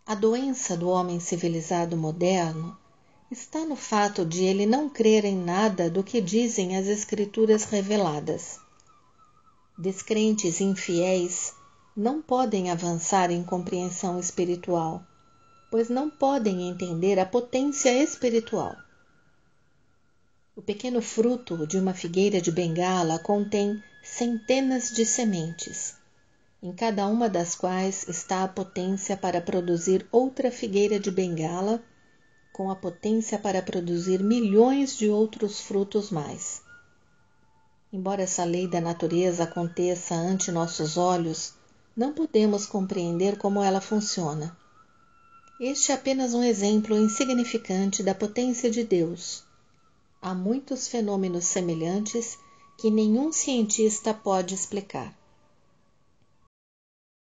A doença do homem civilizado moderno está no fato de ele não crer em nada do que dizem as Escrituras reveladas. Descrentes e infiéis não podem avançar em compreensão espiritual, pois não podem entender a potência espiritual. O pequeno fruto de uma figueira de Bengala contém centenas de sementes, em cada uma das quais está a potência para produzir outra figueira de Bengala, com a potência para produzir milhões de outros frutos mais. Embora essa lei da natureza aconteça ante nossos olhos, não podemos compreender como ela funciona. Este é apenas um exemplo insignificante da potência de Deus. Há muitos fenômenos semelhantes que nenhum cientista pode explicar.